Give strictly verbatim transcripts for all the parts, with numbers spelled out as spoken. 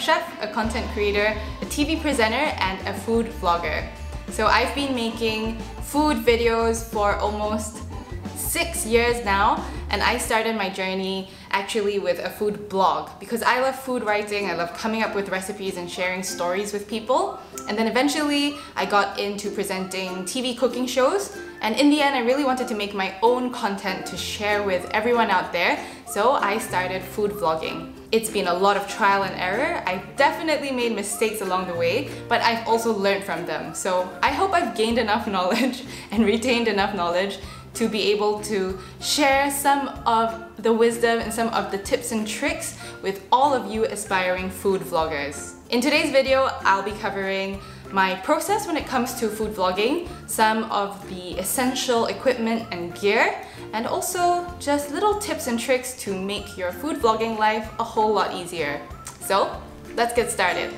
chef, a content creator, a T V presenter, and a food vlogger. So I've been making food videos for almost six years now, and I started my journey actually with a food blog because I love food writing, I love coming up with recipes and sharing stories with people. And then eventually I got into presenting T V cooking shows, and in the end I really wanted to make my own content to share with everyone out there, so I started food vlogging. It's been a lot of trial and error. I've definitely made mistakes along the way, but I've also learned from them. So I hope I've gained enough knowledge and retained enough knowledge to be able to share some of the wisdom and some of the tips and tricks with all of you aspiring food vloggers. In today's video, I'll be covering my process when it comes to food vlogging, some of the essential equipment and gear, and also just little tips and tricks to make your food vlogging life a whole lot easier. So, let's get started.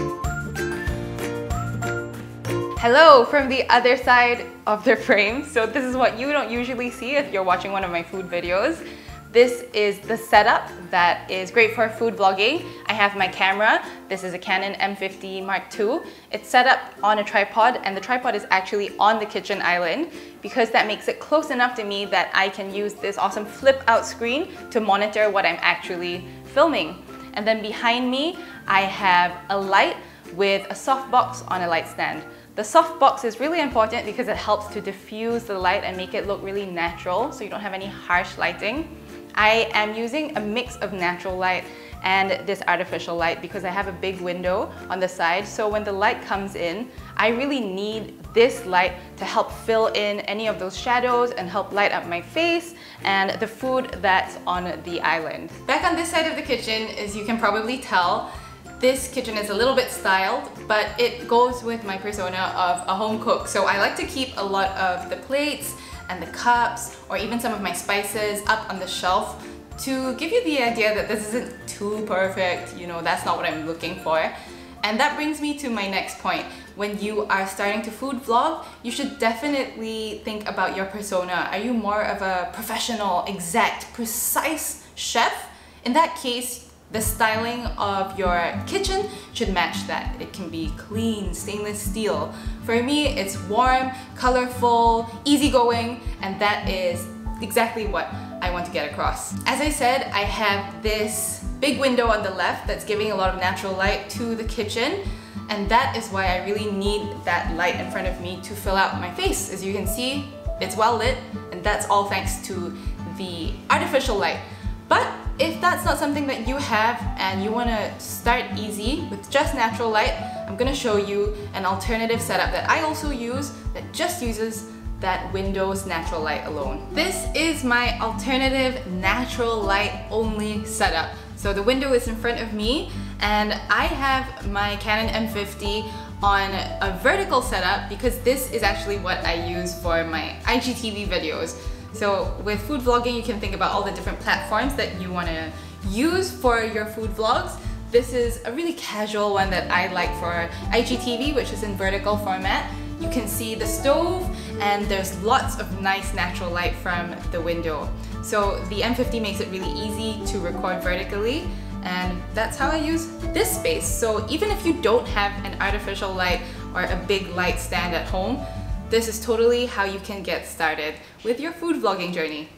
Hello from the other side of the frame. So this is what you don't usually see if you're watching one of my food videos. This is the setup that is great for food vlogging. I have my camera. This is a Canon M fifty Mark two. It's set up on a tripod, and the tripod is actually on the kitchen island because that makes it close enough to me that I can use this awesome flip out screen to monitor what I'm actually filming. And then behind me, I have a light with a softbox on a light stand. The softbox is really important because it helps to diffuse the light and make it look really natural, so you don't have any harsh lighting. I am using a mix of natural light and this artificial light because I have a big window on the side, so when the light comes in, I really need this light to help fill in any of those shadows and help light up my face and the food that's on the island. Back on this side of the kitchen, as you can probably tell, this kitchen is a little bit styled, but it goes with my persona of a home cook. So I like to keep a lot of the plates and the cups, or even some of my spices up on the shelf to give you the idea that this isn't too perfect, you know, that's not what I'm looking for. And that brings me to my next point. When you are starting to food vlog, you should definitely think about your persona. Are you more of a professional, exact, precise chef? In that case, the styling of your kitchen should match that. It can be clean, stainless steel. For me, it's warm, colorful, easygoing, and that is exactly what I want to get across. As I said, I have this big window on the left that's giving a lot of natural light to the kitchen, and that is why I really need that light in front of me to fill out my face. As you can see, it's well lit, and that's all thanks to the artificial light. But if that's not something that you have and you want to start easy with just natural light, I'm going to show you an alternative setup that I also use that just uses that window's natural light alone. This is my alternative natural light only setup. So the window is in front of me, and I have my Canon M fifty on a vertical setup because this is actually what I use for my I G T V videos. So with food vlogging, you can think about all the different platforms that you want to use for your food vlogs. This is a really casual one that I like for I G T V, which is in vertical format. You can see the stove, and there's lots of nice natural light from the window. So the M fifty makes it really easy to record vertically, and that's how I use this space. So even if you don't have an artificial light or a big light stand at home, this is totally how you can get started with your food vlogging journey.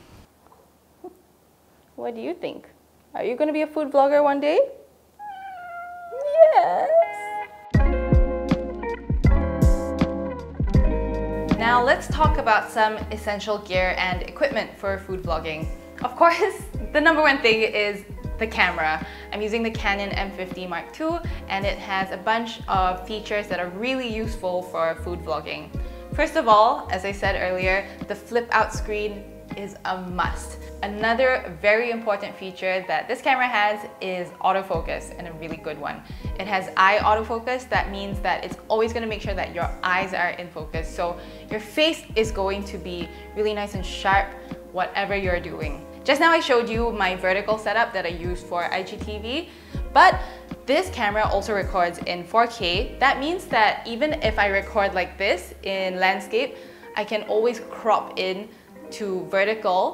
What do you think? Are you going to be a food vlogger one day? Yes! Now let's talk about some essential gear and equipment for food vlogging. Of course, the number one thing is the camera. I'm using the Canon M fifty Mark two, and it has a bunch of features that are really useful for food vlogging. First of all, as I said earlier, the flip out screen is a must. Another very important feature that this camera has is autofocus, and a really good one. It has eye autofocus. That means that it's always going to make sure that your eyes are in focus. So your face is going to be really nice and sharp, whatever you're doing. Just now I showed you my vertical setup that I use for I G T V, but this camera also records in four K. That means that even if I record like this in landscape, I can always crop in to vertical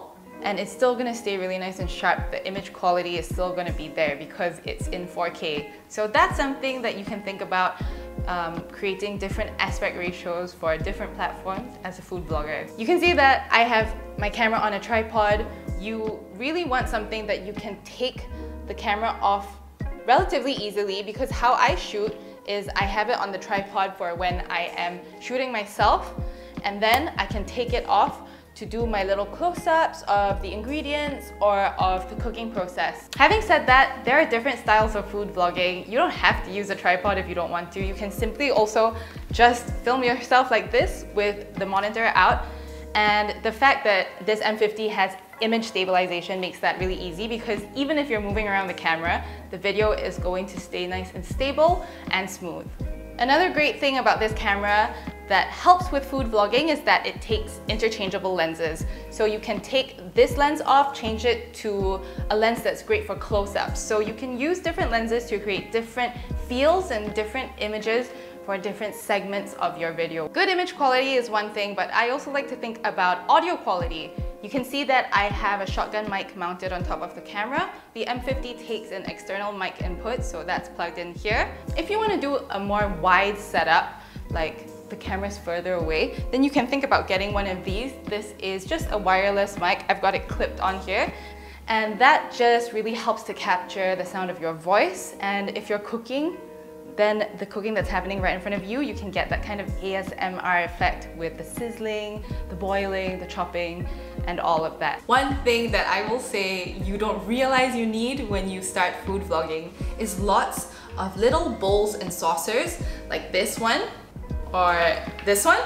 and it's still gonna stay really nice and sharp. The image quality is still gonna be there because it's in four K. So that's something that you can think about, um, creating different aspect ratios for different platforms as a food blogger. You can see that I have my camera on a tripod. You really want something that you can take the camera off relatively easily, because how I shoot is I have it on the tripod for when I am shooting myself, and then I can take it off to do my little close-ups of the ingredients or of the cooking process. Having said that, there are different styles of food vlogging. You don't have to use a tripod if you don't want to. You can simply also just film yourself like this with the monitor out. And the fact that this M fifty has image stabilization makes that really easy, because even if you're moving around the camera, the video is going to stay nice and stable and smooth. Another great thing about this camera that helps with food vlogging is that it takes interchangeable lenses. So you can take this lens off, change it to a lens that's great for close-ups. So you can use different lenses to create different feels and different images for different segments of your video. Good image quality is one thing, but I also like to think about audio quality. You can see that I have a shotgun mic mounted on top of the camera. The M fifty takes an external mic input, so that's plugged in here. If you want to do a more wide setup, like the camera's further away, then you can think about getting one of these. This is just a wireless mic. I've got it clipped on here. And that just really helps to capture the sound of your voice. And if you're cooking, then the cooking that's happening right in front of you, you can get that kind of A S M R effect with the sizzling, the boiling, the chopping, and all of that. One thing that I will say you don't realize you need when you start food vlogging is lots of little bowls and saucers, like this one or this one.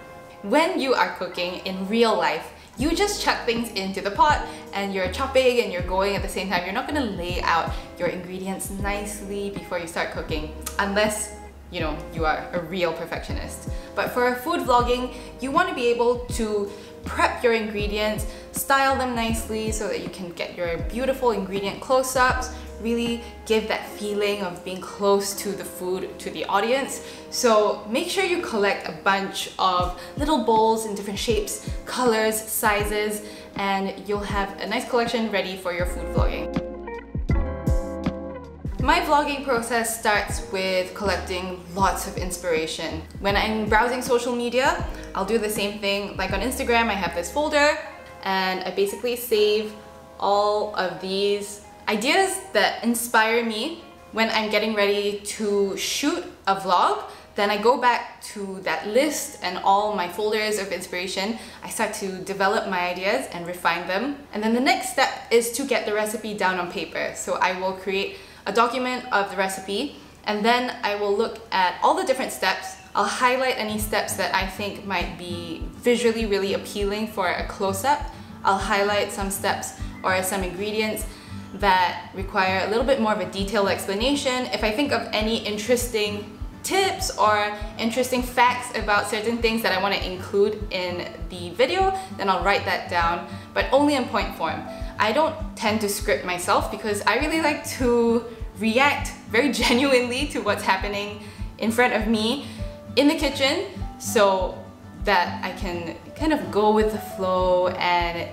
When you are cooking in real life, you just chuck things into the pot and you're chopping and you're going at the same time. You're not gonna lay out your ingredients nicely before you start cooking, unless you know you are a real perfectionist. But for food vlogging, you want to be able to prep your ingredients, style them nicely so that you can get your beautiful ingredient close-ups, really give that feeling of being close to the food to the audience. So make sure you collect a bunch of little bowls in different shapes, colors, sizes, and you'll have a nice collection ready for your food vlogging. My vlogging process starts with collecting lots of inspiration. When I'm browsing social media, I'll do the same thing. Like on Instagram, I have this folder and I basically save all of these ideas that inspire me when I'm getting ready to shoot a vlog. Then I go back to that list and all my folders of inspiration. I start to develop my ideas and refine them. And then the next step is to get the recipe down on paper. So I will create a document of the recipe, and then I will look at all the different steps. I'll highlight any steps that I think might be visually really appealing for a close-up. I'll highlight some steps or some ingredients that require a little bit more of a detailed explanation. If I think of any interesting tips or interesting facts about certain things that I want to include in the video, then I'll write that down, but only in point form. I don't tend to script myself because I really like to react very genuinely to what's happening in front of me in the kitchen, so that I can kind of go with the flow and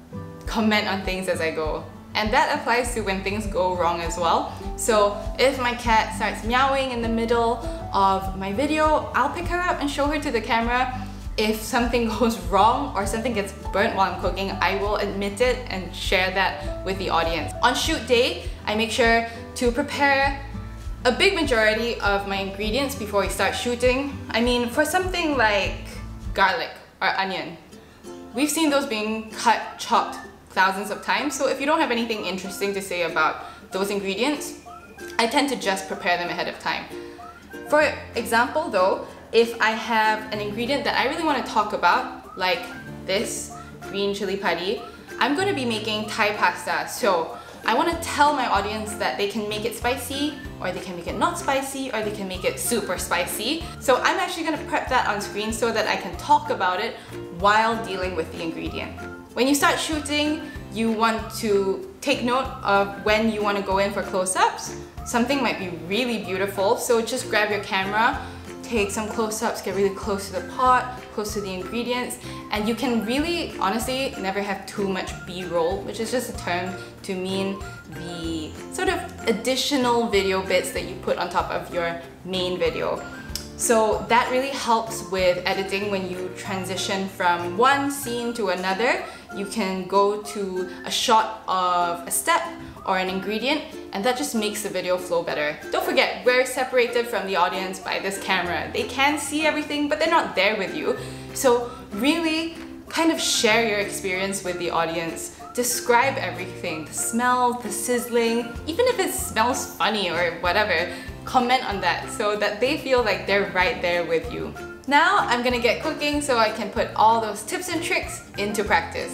comment on things as I go. And that applies to when things go wrong as well. So if my cat starts meowing in the middle of my video, I'll pick her up and show her to the camera. If something goes wrong or something gets burnt while I'm cooking, I will admit it and share that with the audience. On shoot day, I make sure to prepare a big majority of my ingredients before we start shooting. I mean, for something like garlic or onion, we've seen those being cut, chopped thousands of times. So if you don't have anything interesting to say about those ingredients, I tend to just prepare them ahead of time. For example though, if I have an ingredient that I really want to talk about, like this green chili padi, I'm going to be making Thai pasta. So I want to tell my audience that they can make it spicy, or they can make it not spicy, or they can make it super spicy. So I'm actually going to prep that on screen so that I can talk about it while dealing with the ingredient. When you start shooting, you want to take note of when you want to go in for close-ups. Something might be really beautiful, so just grab your camera, take some close-ups, get really close to the pot, close to the ingredients, and you can really, honestly, never have too much B-roll, which is just a term to mean the sort of additional video bits that you put on top of your main video. So that really helps with editing when you transition from one scene to another. You can go to a shot of a step or an ingredient, and that just makes the video flow better. Don't forget, we're separated from the audience by this camera. They can see everything, but they're not there with you. So really kind of share your experience with the audience. Describe everything, the smell, the sizzling, even if it smells funny or whatever, comment on that so that they feel like they're right there with you. Now I'm gonna get cooking so I can put all those tips and tricks into practice.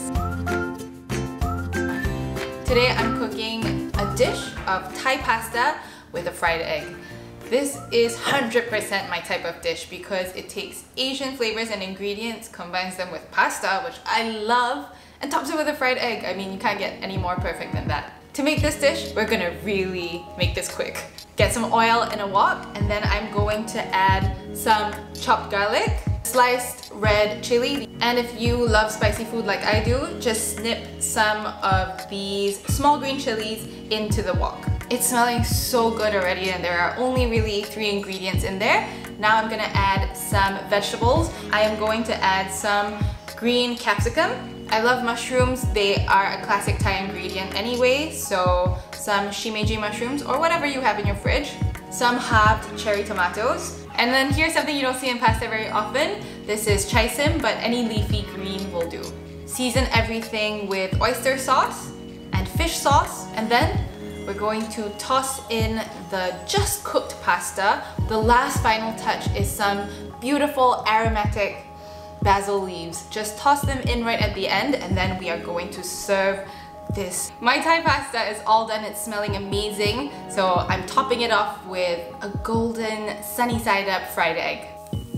Today I'm cooking a dish of Thai pasta with a fried egg. This is one hundred percent my type of dish because it takes Asian flavors and ingredients, combines them with pasta, which I love, and tops it with a fried egg. I mean, you can't get any more perfect than that. To make this dish, we're gonna really make this quick. Get some oil in a wok, and then I'm going to add some chopped garlic, sliced red chili, and if you love spicy food like I do, just snip some of these small green chilies into the wok. It's smelling so good already, and there are only really three ingredients in there. Now I'm gonna add some vegetables. I am going to add some green capsicum. I love mushrooms. They are a classic Thai ingredient anyway, so some shimeji mushrooms or whatever you have in your fridge. Some halved cherry tomatoes. And then here's something you don't see in pasta very often. This is chai sim, but any leafy green will do. Season everything with oyster sauce and fish sauce, and then we're going to toss in the just cooked pasta. The last final touch is some beautiful aromatic basil leaves. Just toss them in right at the end, and then we are going to serve this. My Thai pasta is all done. It's smelling amazing. So I'm topping it off with a golden sunny side up fried egg.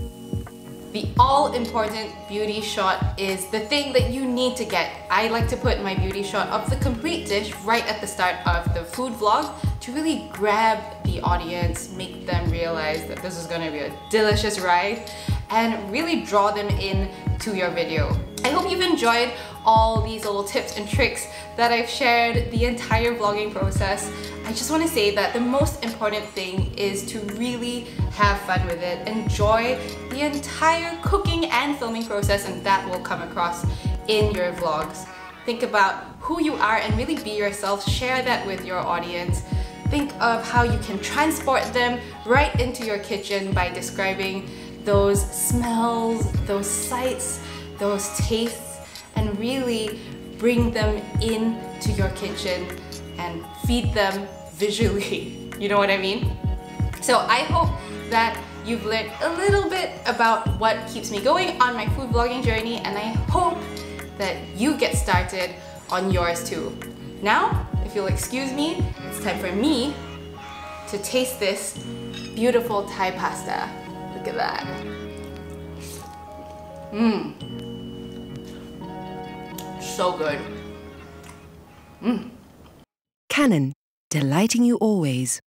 The all-important beauty shot is the thing that you need to get. I like to put my beauty shot of the complete dish right at the start of the food vlog to really grab the audience, make them realize that this is gonna be a delicious ride, and really draw them in to your video. I hope you've enjoyed all these little tips and tricks that I've shared the entire vlogging process. I just want to say that the most important thing is to really have fun with it. Enjoy the entire cooking and filming process, and that will come across in your vlogs. Think about who you are and really be yourself. Share that with your audience. Think of how you can transport them right into your kitchen by describing those smells, those sights, those tastes, and really bring them into your kitchen and feed them visually. You know what I mean? So I hope that you've learned a little bit about what keeps me going on my food vlogging journey, and I hope that you get started on yours too. Now, if you'll excuse me, it's time for me to taste this beautiful Thai pasta. Look at that. Mmm. So good. Mmm. Canon, delighting you always.